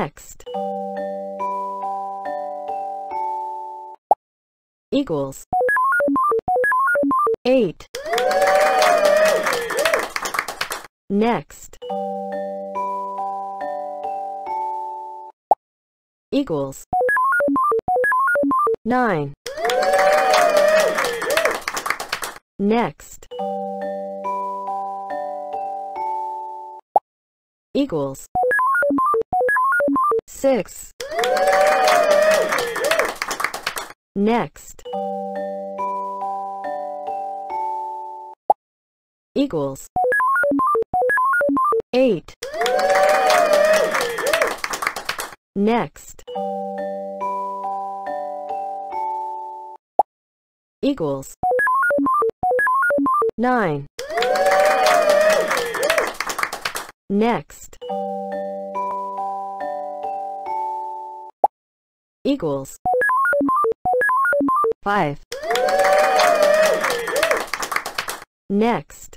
Next. Equals. 8. Next. Equals. 9. Next. Equals. 6. Next. Equals. 8. Next. Equals. 9. Next. Equals. 5. Next.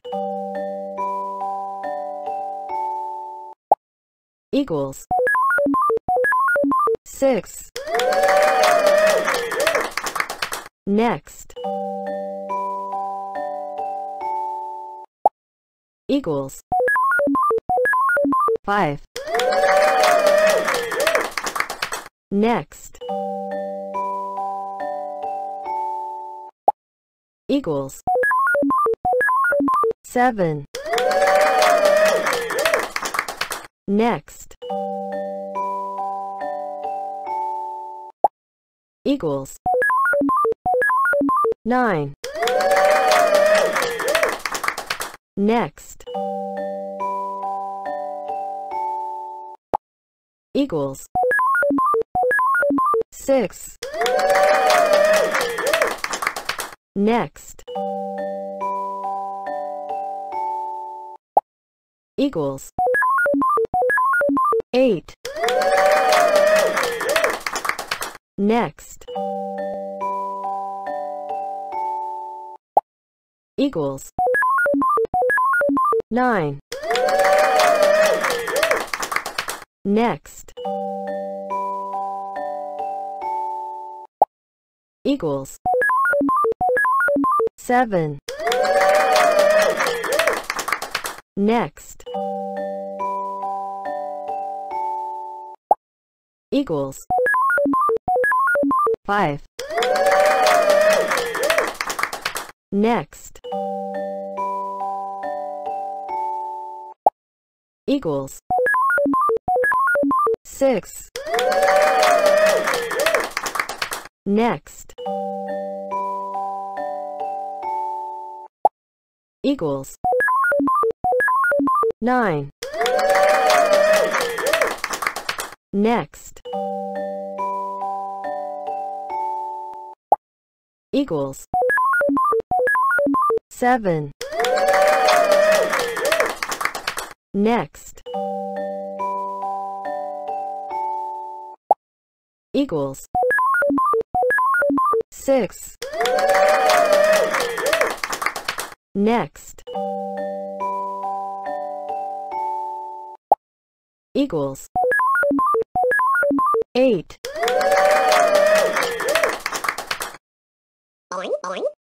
Equals. 6. Next. Equals. 5. Next. Equals. 7. Next. Equals. 9. Next. Equals. 6. Next. Equals. 8. Next. Equals. 9. Next. Equals. 7. Next. Equals. 5. Next. Equals. 6. Next. Equals. 9. Next. Equals. 7. Next. Equals. 6. Next. Equals. 8.